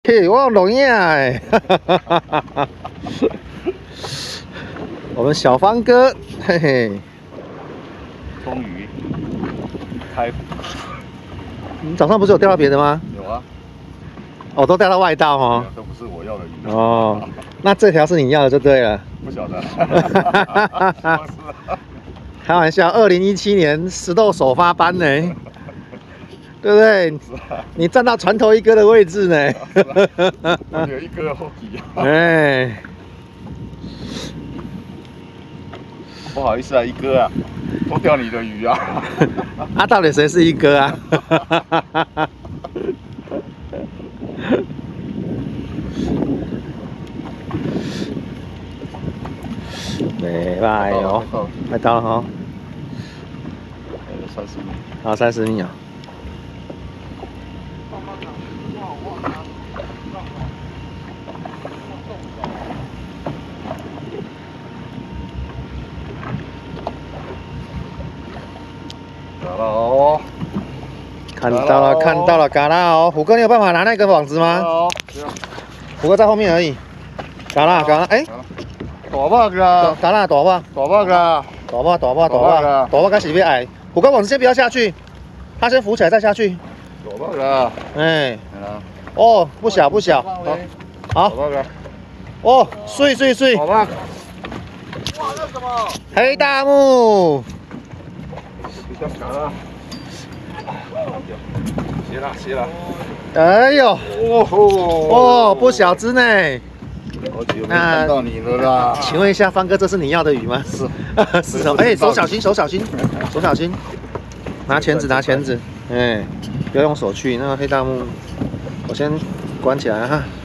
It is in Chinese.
嘿，我有录影哎！我们小方哥，嘿嘿， 终于开捕。 你早上不是有钓到别的吗？ 有啊。 哦，都钓到外道哦。 都不是我要的鱼。 哦，那这条是你要的就对了。 不晓得。 开玩笑，2017年石头首发班呢，对不对？你站到船头一哥的位置呢。 我有一哥后底。 哎， 不好意思啊，一哥啊，偷钓你的鱼啊。 啊，到底谁是一哥啊？没拜哦，快到了哈， 还有30米。 好，30米啊。 打了哦， 看到了，看到了，嘎啦哦！虎哥，你有办法拿那根网子吗？虎哥在后面而已。嘎啦，嘎啦，哎， 大把个， 嘎啦，大把， 大把个， 大把，大把，大把，大把开始变矮。虎哥，网子先不要下去，他先浮起来再下去。 大把个， 哎，哦，不小不小，好， 大把个， 哦，碎碎碎。 大把。哇， 那什么？黑大木。 比较长啊。谢了，谢了。 哎呦， 哦吼， 哦，不小只呢。 好久没看到你了啦。 请问一下，方哥，这是你要的鱼吗？ 是， 是哦。哎，手小心，手小心，手小心。拿钳子，拿钳子。哎，不要用手去。那个黑大木，我先关起来哈。